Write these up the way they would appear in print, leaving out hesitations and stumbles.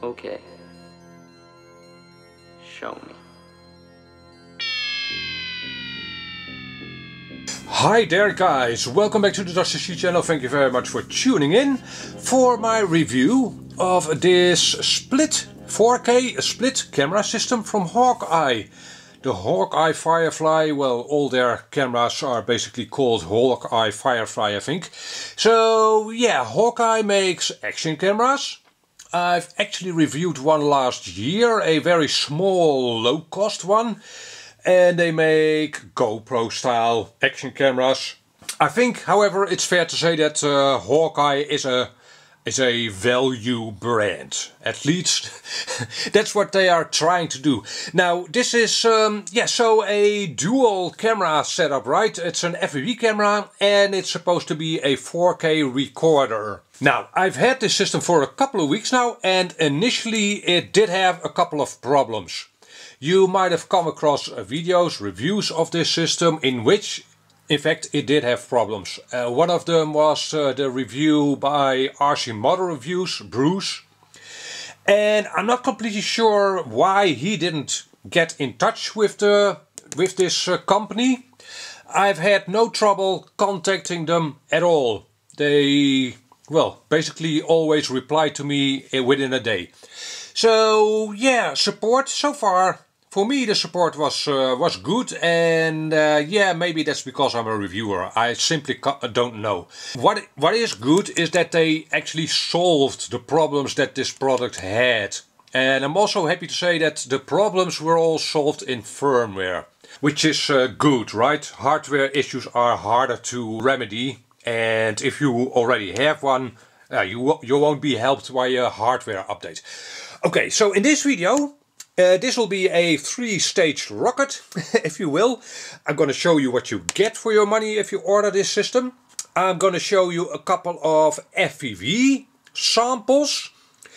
Okay. Show me. Hi there guys, welcome back to the Dusty Sea channel. Thank you very much for tuning in for my review of this split 4K split camera system from Hawkeye. The Hawkeye Firefly, well, all their cameras are basically called Hawkeye Firefly, I think. So yeah, Hawkeye makes action cameras. I've actually reviewed one last year, a very small low cost one. And they make GoPro style action cameras. I think, however, it's fair to say that Hawkeye is a value brand. At least that's what they are trying to do. Now this is so a dual camera setup, right? It's an FPV camera and it's supposed to be a 4K recorder. Now I've had this system for a couple of weeks now, and initially it did have a couple of problems. You might have come across videos, reviews of this system in which, in fact, it did have problems. One of them was the review by RC Model Reviews, Bruce. And I'm not completely sure why he didn't get in touch with this company. I've had no trouble contacting them at all. They, well, basically always reply to me within a day. So yeah, support so far. For me the support was good, and yeah, maybe that's because I'm a reviewer. I simply don't know. What is good is that they actually solved the problems that this product had. And I'm also happy to say that the problems were all solved in firmware. Which is good, right? Hardware issues are harder to remedy. And if you already have one, you won't be helped by a hardware update. Okay, so in this video, this will be a 3-stage rocket, if you will. I'm going to show you what you get for your money if you order this system. I'm going to show you a couple of FPV samples.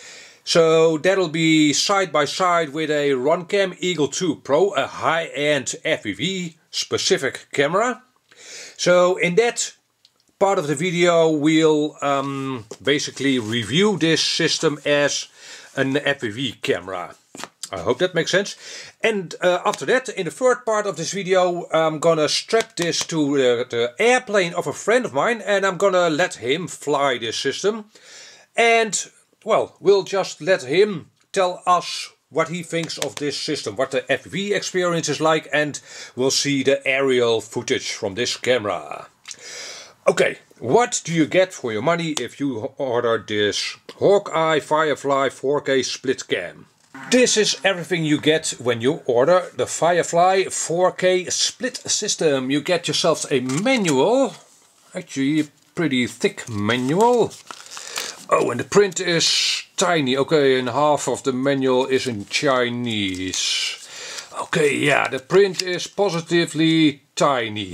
So that'll be side by side with a Runcam Eagle 2 Pro, a high-end FPV specific camera. So in that part of the video we'll basically review this system as an FPV camera. I hope that makes sense. And after that, in the third part of this video, I'm gonna strap this to the airplane of a friend of mine, and I'm gonna let him fly this system. And, well, we'll just let him tell us what he thinks of this system, what the FPV experience is like, and we'll see the aerial footage from this camera. Okay, what do you get for your money if you order this Hawkeye Firefly 4K split cam? This is everything you get when you order the Firefly 4K split system. You get yourself a manual, actually a pretty thick manual. Oh, and the print is tiny. Okay, and half of the manual is in Chinese. Okay, yeah, the print is positively tiny.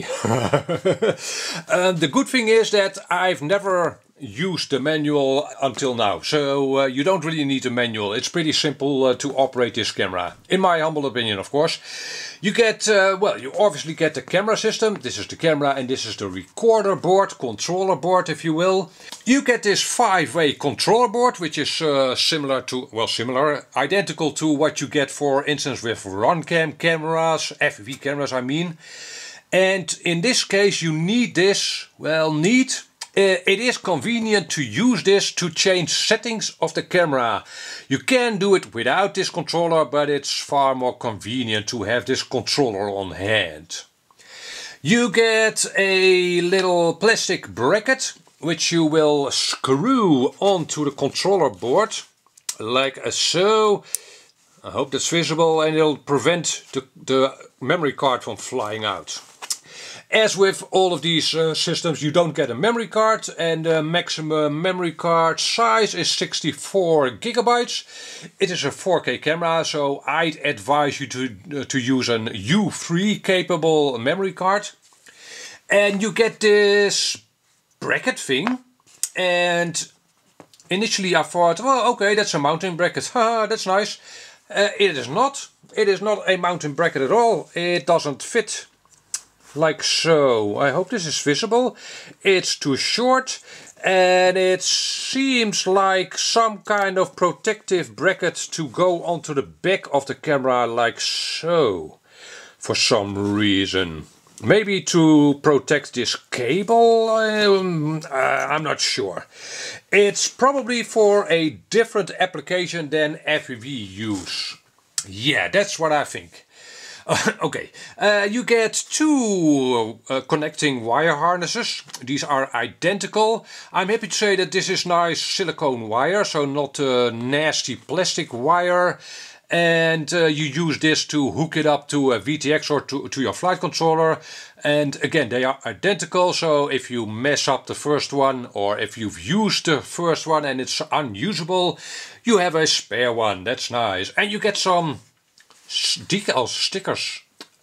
The good thing is that I've never used the manual until now, so you don't really need a manual. It's pretty simple to operate this camera, in my humble opinion, of course. You get, well, you obviously get the camera system. This is the camera and this is the recorder board, controller board if you will. You get this 5-way controller board, which is identical to what you get, for instance, with Runcam cameras, FPV cameras I mean. And in this case you need this, it is convenient to use this to change settings of the camera. You can do it without this controller, but it's far more convenient to have this controller on hand. You get a little plastic bracket which you will screw onto the controller board, like so. I hope that's visible, and it'll prevent the memory card from flying out. As with all of these systems, you don't get a memory card, and the maximum memory card size is 64 gigabytes. It is a 4K camera, so I'd advise you to use an U3 capable memory card. And you get this bracket thing, and initially I thought, well, okay, that's a mounting bracket, that's nice. It is not. It is not a mounting bracket at all. It doesn't fit like so. I hope this is visible. It's too short, and it seems like some kind of protective bracket to go onto the back of the camera like so, for some reason. Maybe to protect this cable, I'm not sure. It's probably for a different application than FPV use. Yeah, that's what I think. Okay, you get two connecting wire harnesses. These are identical. I'm happy to say that this is nice silicone wire, so not a nasty plastic wire. And you use this to hook it up to a VTX or to your flight controller. And again, they are identical, so if you mess up the first one, or if you've used the first one and it's unusable, you have a spare one. That's nice. And you get some decals, stickers.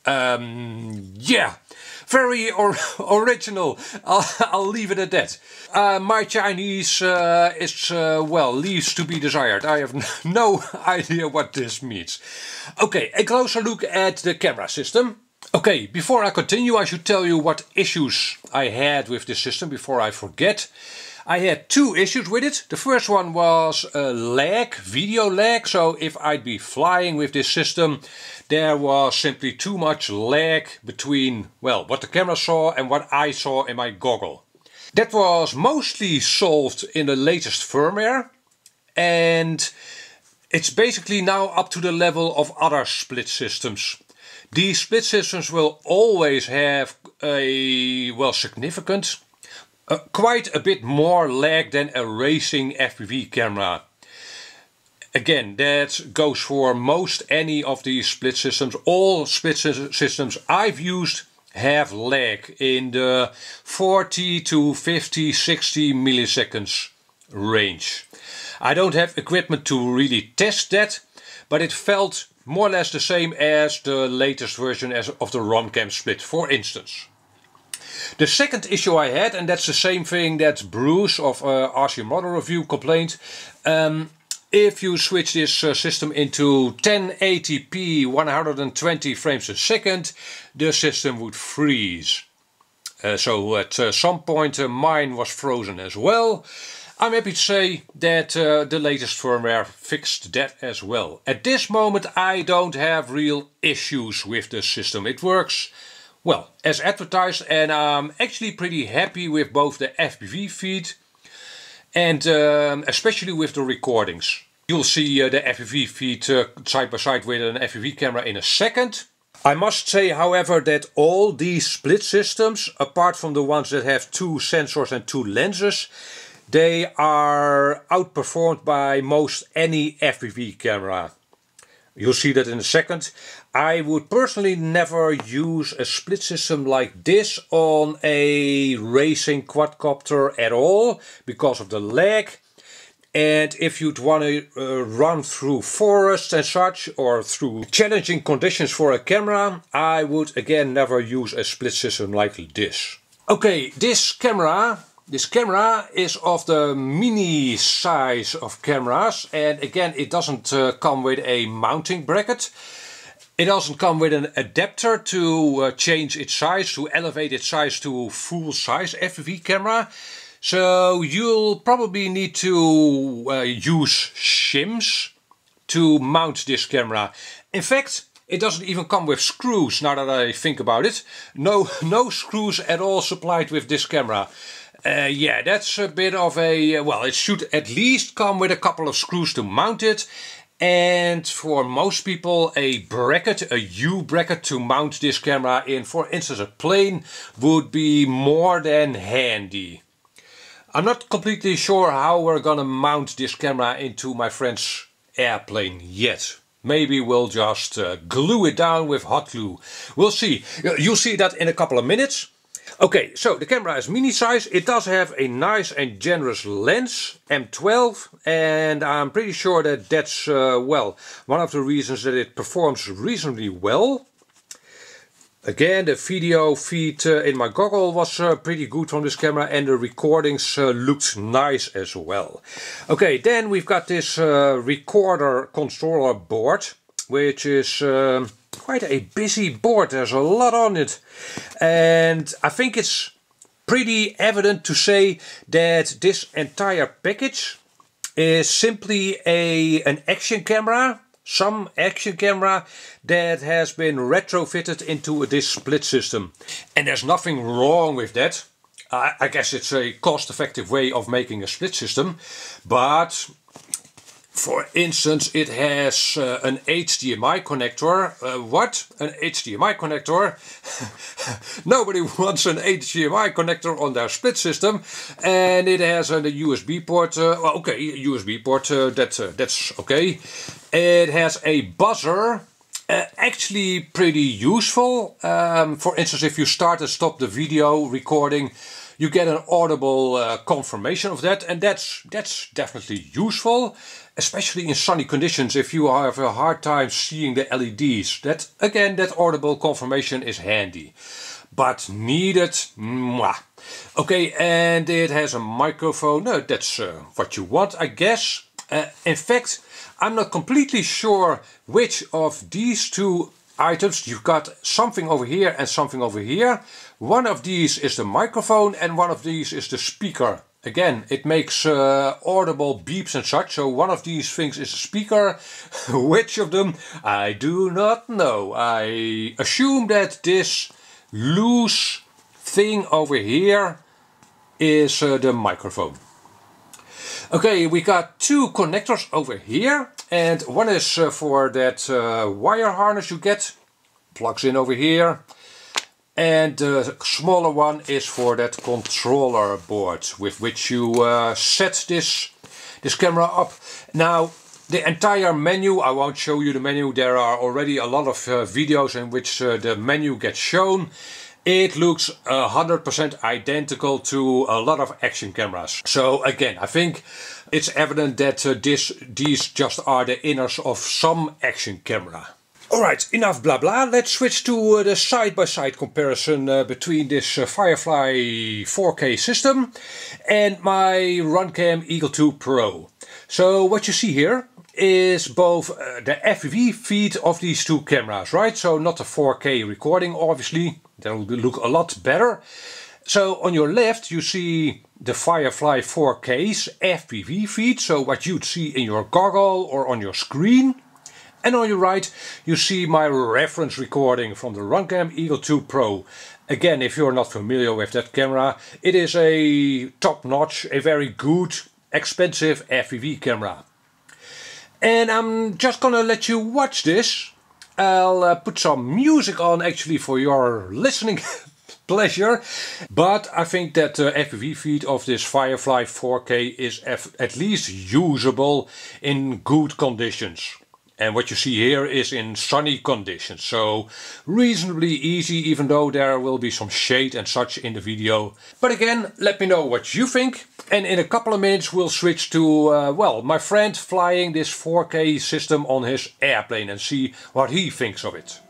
Yeah, very original. I'll leave it at that. My Chinese is, well, leaves to be desired. I have no idea what this means. Okay, a closer look at the camera system. Okay, before I continue, I should tell you what issues I had with this system before I forget. I had two issues with it. The first one was lag, video lag. So if I'd be flying with this system, there was simply too much lag between, well, what the camera saw and what I saw in my goggle. That was mostly solved in the latest firmware, and it's basically now up to the level of other split systems. These split systems will always have a, well, significant, quite a bit more lag than a racing FPV camera. Again, that goes for most any of these split systems. All split systems I've used have lag in the 40 to 50, 60 milliseconds range. I don't have equipment to really test that, but it felt more or less the same as the latest version of the ROMcam split, for instance. The second issue I had, and that's the same thing that Bruce of RC Model Review complained, if you switch this system into 1080p 120 frames a second, the system would freeze. So at some point mine was frozen as well. I'm happy to say that the latest firmware fixed that as well. At this moment I don't have real issues with the system. It works well as advertised, and I'm actually pretty happy with both the FPV feed and especially with the recordings. You'll see the FPV feed side by side with an FPV camera in a second. I must say, however, that all these split systems, apart from the ones that have two sensors and two lenses, they are outperformed by most any FPV camera. You'll see that in a second. I would personally never use a split system like this on a racing quadcopter at all because of the lag. And if you'd want to run through forests and such, or through challenging conditions for a camera, I would again never use a split system like this. Okay, this camera is of the mini size of cameras, and again it doesn't come with a mounting bracket. It doesn't come with an adapter to change its size, to elevate its size to full size FPV camera. So you'll probably need to use shims to mount this camera. In fact, it doesn't even come with screws, now that I think about it. No screws at all supplied with this camera. Yeah, that's a bit of a, well, it should at least come with a couple of screws to mount it. And for most people, a bracket, a U bracket to mount this camera in, for instance a plane, would be more than handy. I'm not completely sure how we're gonna mount this camera into my friend's airplane yet. Maybe we'll just glue it down with hot glue. We'll see. You'll see that in a couple of minutes. Okay, so the camera is mini size. It does have a nice and generous lens, M12, and I'm pretty sure that that's, well, one of the reasons that it performs reasonably well. Again, the video feed in my goggle was pretty good from this camera, and the recordings looked nice as well. Okay, then we've got this recorder controller board, which is quite a busy board. There's a lot on it, and I think it's pretty evident to say that this entire package is simply an action camera, some action camera that has been retrofitted into this split system. And there's nothing wrong with that. I guess it's a cost-effective way of making a split system, but for instance, it has an HDMI connector. What? An HDMI connector? Nobody wants an HDMI connector on their split system. And it has a USB port. Well, okay, USB port, that's okay. It has a buzzer. Actually pretty useful. For instance, if you start and stop the video recording, you get an audible confirmation of that, and that's definitely useful, especially in sunny conditions if you have a hard time seeing the LEDs. That again, that audible confirmation is handy, but needed, mwah. Okay, and it has a microphone. No, that's what you want, I guess. In fact, I'm not completely sure which of these two items. You've got something over here and something over here. One of these is the microphone and one of these is the speaker. Again, it makes audible beeps and such, so one of these things is a speaker. Which of them? I do not know. I assume that this loose thing over here is the microphone. Okay, we got two connectors over here, and one is for that wire harness you get, plugs in over here, and the smaller one is for that controller board with which you set this camera up. Now, the entire menu, I won't show you the menu, there are already a lot of videos in which the menu gets shown. It looks 100% identical to a lot of action cameras. So again, I think it's evident that these just are the inners of some action camera. Alright, enough blah blah. Let's switch to the side-by-side comparison between this Firefly 4K system and my Runcam Eagle 2 Pro. So what you see here is both the FPV feed of these two cameras, right? So not a 4K recording, obviously. That will look a lot better. So on your left you see the Firefly 4K's FPV feed, so what you'd see in your goggle or on your screen. And on your right you see my reference recording from the Runcam Eagle 2 Pro. Again, if you're not familiar with that camera, it is a top-notch, a very good, expensive FPV camera. And I'm just gonna let you watch this. I'll put some music on actually for your listening pleasure. But I think that the FPV feed of this Firefly 4K is at least usable in good conditions. And what you see here is in sunny conditions, so reasonably easy, even though there will be some shade and such in the video. But again, let me know what you think. And in a couple of minutes we'll switch to, well, my friend flying this 4K system on his airplane and see what he thinks of it.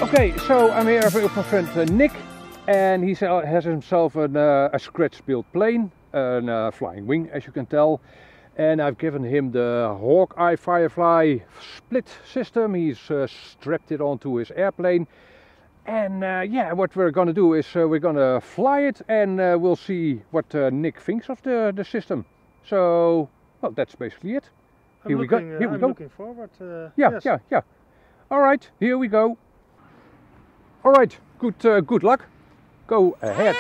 Okay, so I'm here with my friend Nick, and he has himself a scratch-built plane, a flying wing, as you can tell. And I've given him the Hawkeye Firefly split system. He's strapped it onto his airplane. And yeah, what we're gonna do is we're gonna fly it, and we'll see what Nick thinks of the system. So, well, that's basically it. Here we go. I'm looking forward. Yeah, yes. yeah. All right, here we go. All right, good luck. Go ahead.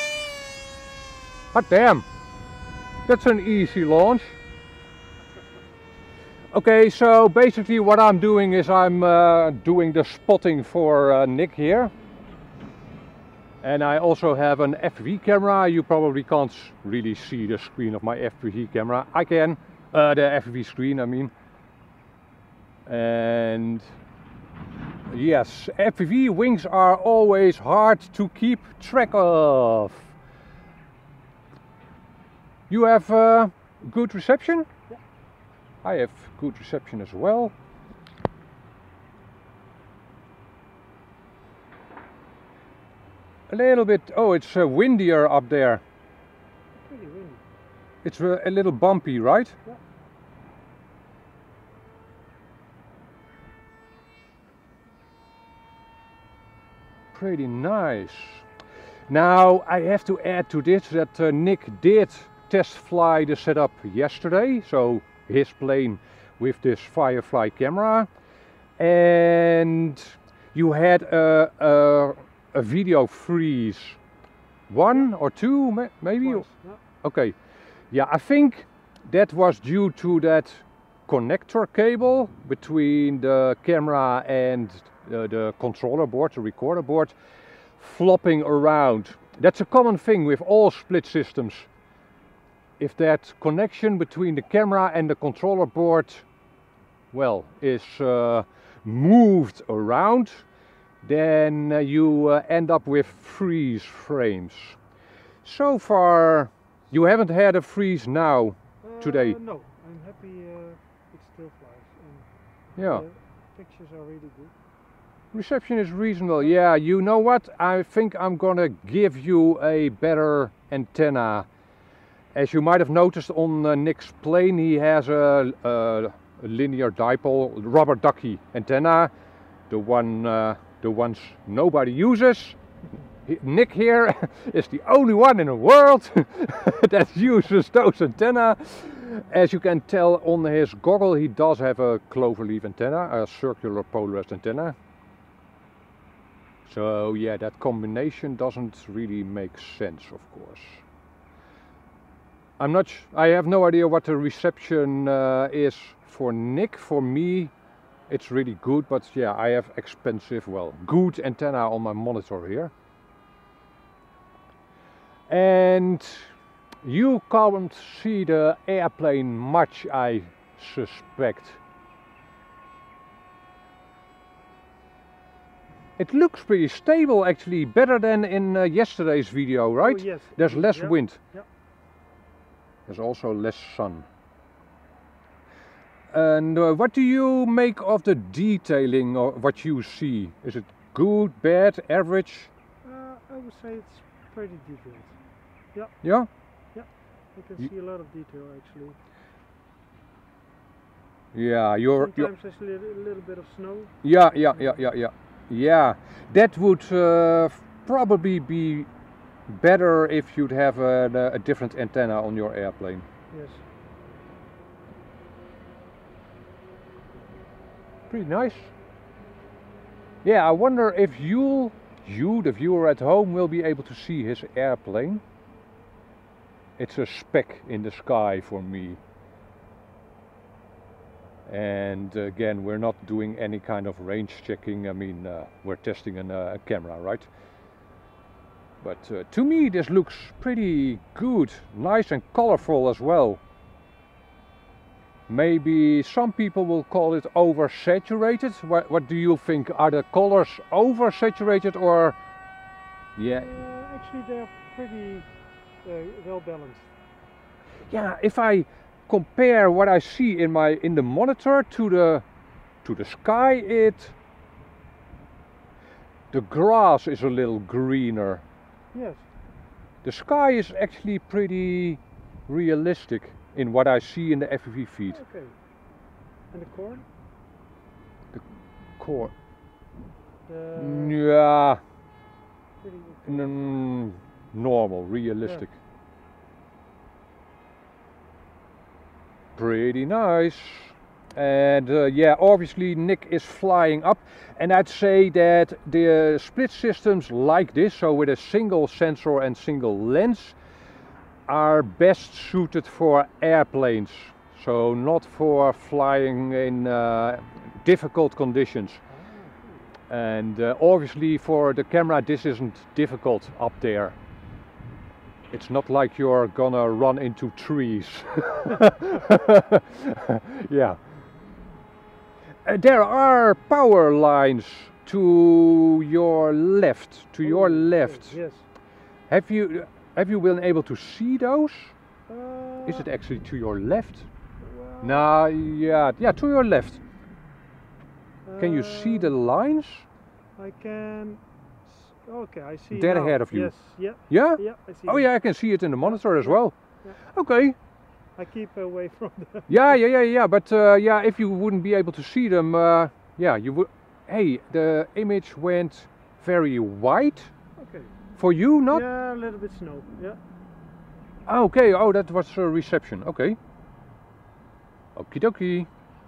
Hot damn, that's an easy launch. Okay, so basically what I'm doing is I'm doing the spotting for Nick here. And I also have an FPV camera. You probably can't really see the screen of my FPV camera. I can, the FPV screen I mean. And yes, FPV wings are always hard to keep track of. You have good reception? Yeah. I have good reception as well. A little bit, oh, it's windier up there. Pretty windy. It's a little bumpy, right? Yeah. Pretty nice. Now I have to add to this that Nick did test fly the setup yesterday, so his plane with this Firefly camera, and you had a video freeze, one or two maybe. Twice, yeah. Okay, yeah, I think that was due to that connector cable between the camera and the controller board, the recorder board, flopping around. That's a common thing with all split systems. If that connection between the camera and the controller board, well, is moved around, then you end up with freeze frames. So far, you haven't had a freeze now, today? No, I'm happy it still flies. And Yeah. the pictures are really good. Reception is reasonable. Yeah, you know what? I think I'm gonna give you a better antenna. As you might have noticed on Nick's plane, he has a linear dipole rubber ducky antenna, the ones nobody uses. Nick here is the only one in the world that uses those antenna. As you can tell on his goggle, he does have a cloverleaf antenna, a circular polarized antenna. So yeah, that combination doesn't really make sense, of course. I have no idea what the reception is for Nick. For me, it's really good, but yeah, I have good antenna on my monitor here. And you can't see the airplane much, I suspect. It looks pretty stable actually, better than in yesterday's video, right? Oh, yes. There's less Yeah. wind. Yeah. There's also less sun. And what do you make of the detailing or what you see? Is it good, bad, average? I would say it's pretty detailed. Yeah. Yeah? You can see a lot of detail actually. Yeah, Sometimes there's a little bit of snow. Yeah, that would probably be better if you'd have a different antenna on your airplane. Yes. Pretty nice. Yeah, I wonder if you, the viewer at home, will be able to see his airplane. It's a speck in the sky for me. And again, we're not doing any kind of range checking. I mean, we're testing a camera, right? But to me, this looks pretty good, nice and colorful as well. Maybe some people will call it oversaturated. What do you think? Are the colors oversaturated or? Yeah. Actually, they're pretty well balanced. Yeah, if I compare what I see in the monitor to the sky, The grass is a little greener. Yes. The sky is actually pretty realistic in what I see in the FPV feed. Okay. And the corn? Corn. The Yeah. pretty okay. Normal, realistic. Pretty nice. And yeah, obviously Nick is flying up, and I'd say that the split systems like this, so with a single sensor and single lens, are best suited for airplanes, so not for flying in difficult conditions. And obviously for the camera this isn't difficult up there. It's not like you're gonna run into trees. Yeah. There are power lines to your left. Yes. Have you been able to see those? Is it Uh, actually to your left? well, Nah, yeah, to your left. Can you see the lines? I can. Okay, I see. Dead now. ahead of you. Yes. Yeah. Yeah? Yeah. I see. Oh them. yeah, I can see it in the monitor as well. Yeah. Okay. I keep away from them. Yeah. But yeah, if you wouldn't be able to see them, yeah, you would. Hey, the image went very white. Okay. For you, not? Yeah, a little bit snow. Yeah. Okay, oh, that was a reception. Okay. Okie dokie.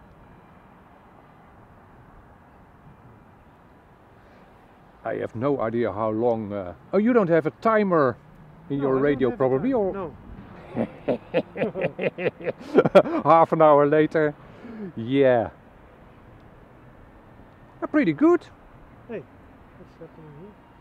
I have no idea how long. Oh, you don't have a timer in No, your I don't radio, have a probably, time. or No. half an hour later. Yeah. Pretty good. Hey, what's happening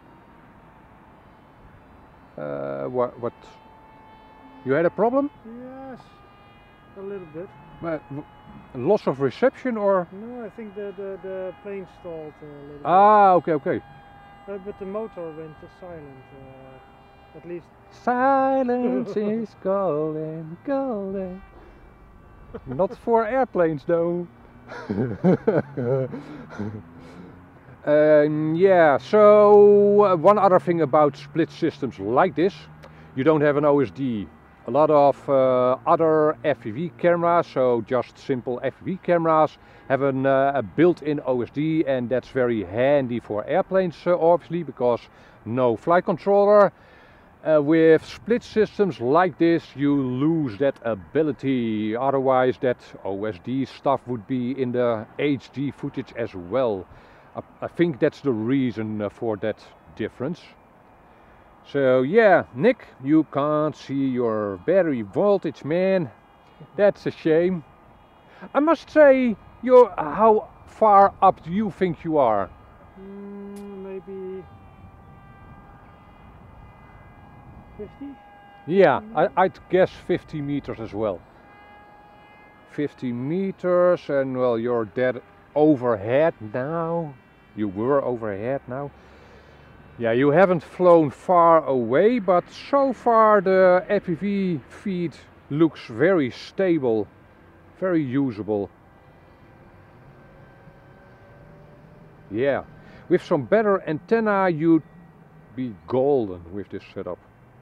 here? What? You had a problem? Yes, a little bit. Loss of reception or? No, I think the plane stalled a little Ah, okay. bit. But the motor went silent. At least. Silence is golden, golden. Not for airplanes though. Yeah, so one other thing about split systems like this, you don't have an OSD. A lot of other FPV cameras, so just simple FPV cameras, have a built-in OSD, and that's very handy for airplanes obviously, because no flight controller. With split systems like this you lose that ability, otherwise that OSD stuff would be in the HD footage as well. I think that's the reason for that difference. So yeah, Nick, you can't see your battery voltage, man. That's a shame. I must say, how far up do you think you are? Maybe 50? Yeah, I'd guess 50 meters as well. 50 meters, and well, you're dead overhead now. You were overhead now. Yeah, you haven't flown far away, but so far the FPV feed looks very stable, very usable. Yeah, with some better antenna you'd be golden with this setup.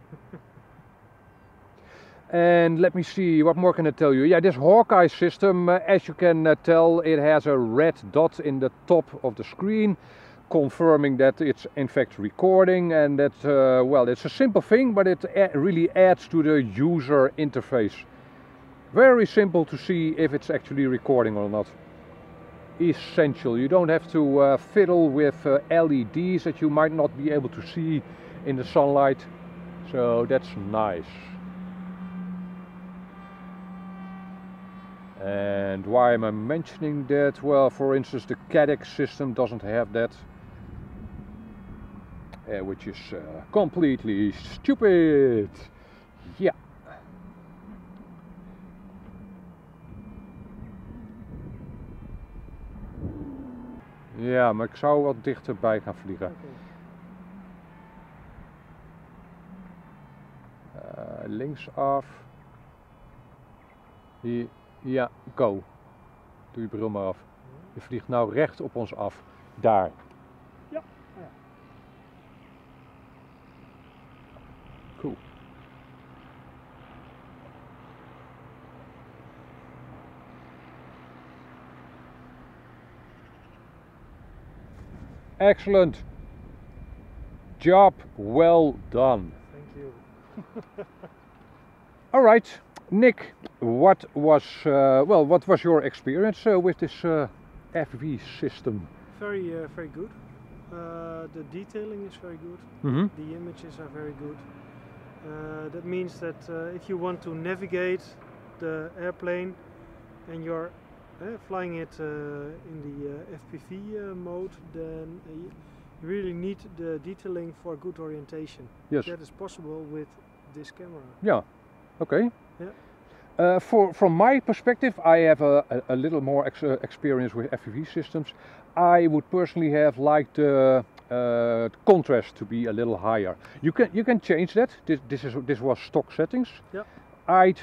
And let me see, what more can I tell you? Yeah, this Hawkeye system, as you can tell, it has a red dot in the top of the screen, confirming that it's in fact recording, and that, well, it's a simple thing, but it really adds to the user interface. Very simple to see if it's actually recording or not. Essential. You don't have to fiddle with LEDs that you might not be able to see in the sunlight, so that's nice. And why am I mentioning that? Well, for instance, the Cadex system doesn't have that, which is completely stupid. Yeah. Ja, maar ik zou wat dichterbij gaan vliegen. Linksaf. Hier. Ja, go. Doe je bril maar af. Je vliegt nou recht op ons af. Daar. Ja. Excellent. Job well done. Thank you. All right, Nick, what was your experience with this FV system? Very good. The detailing is very good. Mm-hmm. The images are very good. That means that if you want to navigate the airplane and you're flying it in the FPV mode, then you really need the detailing for good orientation. Yes. That is possible with this camera. Yeah. Okay. Yeah. From my perspective, I have a little more experience with FPV systems. I would personally have liked the contrast to be a little higher. You can change that. This was stock settings. Yeah. I'd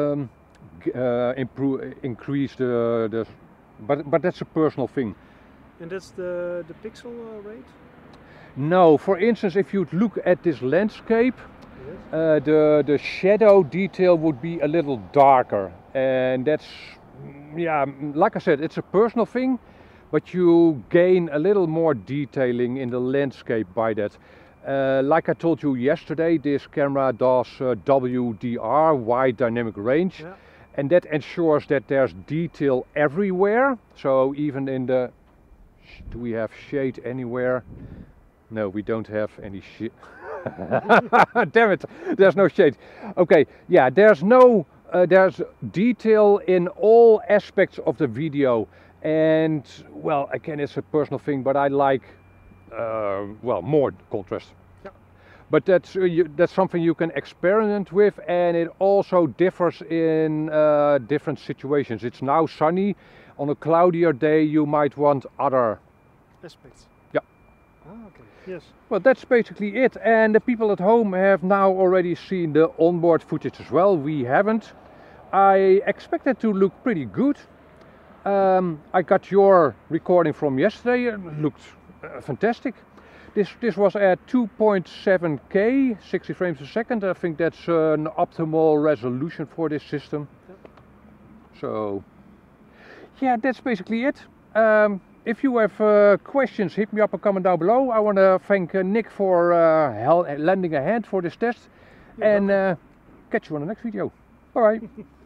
increase the but that's a personal thing. And that's the pixel rate? No, for instance, if you'd look at this landscape, Yes. the shadow detail would be a little darker, and that's, yeah, like I said, it's a personal thing, but you gain a little more detailing in the landscape by that. Like I told you yesterday, this camera does WDR, wide dynamic range, Yeah. and that ensures that there's detail everywhere. So even in the, do we have shade anywhere? No, we don't have any shade. Damn it, there's no shade. Okay, yeah, there's detail in all aspects of the video, and well, again, it's a personal thing, but I like more contrast. Yeah. But that's something you can experiment with, and it also differs in different situations. It's now sunny. On a cloudier day, you might want other Aspects. Yeah. Ah, okay. Yes. Well, that's basically it, and the people at home have now already seen the onboard footage as well. We haven't. I expect it to look pretty good. I got your recording from yesterday. It looked fantastic. This was at 2.7K, 60 frames a second. I think that's an optimal resolution for this system. Yep. So, yeah, that's basically it. If you have questions, hit me up a comment down below. I want to thank Nick for lending a hand for this test. You're And catch you on the next video. Bye bye.